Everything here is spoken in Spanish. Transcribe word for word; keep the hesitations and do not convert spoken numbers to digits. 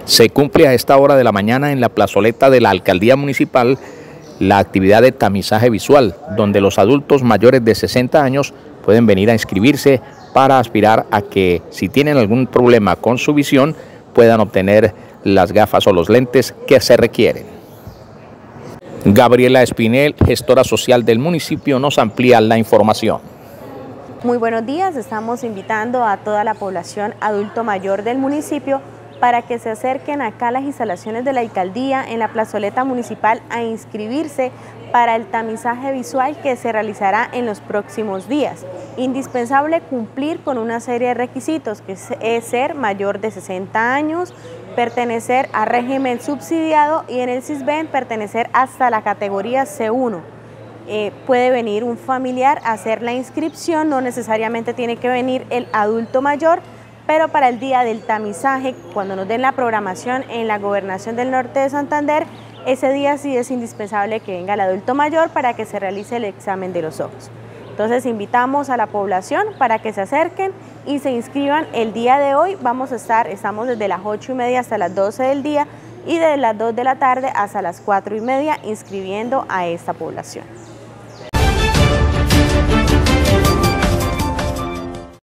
Se cumple a esta hora de la mañana en la plazoleta de la Alcaldía Municipal la actividad de tamizaje visual, donde los adultos mayores de sesenta años pueden venir a inscribirse para aspirar a que, si tienen algún problema con su visión, puedan obtener las gafas o los lentes que se requieren. Gabriela Espinel, gestora social del municipio, nos amplía la información. Muy buenos días, estamos invitando a toda la población adulto mayor del municipio para que se acerquen acá a las instalaciones de la alcaldía en la plazoleta municipal a inscribirse para el tamizaje visual que se realizará en los próximos días. Indispensable cumplir con una serie de requisitos, que es ser mayor de sesenta años, pertenecer a régimen subsidiado y en el SISBEN pertenecer hasta la categoría C uno. Eh, puede venir un familiar a hacer la inscripción, no necesariamente tiene que venir el adulto mayor, pero para el día del tamizaje, cuando nos den la programación en la Gobernación del Norte de Santander, ese día sí es indispensable que venga el adulto mayor para que se realice el examen de los ojos. Entonces invitamos a la población para que se acerquen y se inscriban el día de hoy. Vamos a estar, estamos desde las ocho y media hasta las doce del día y de las dos de la tarde hasta las cuatro y media inscribiendo a esta población.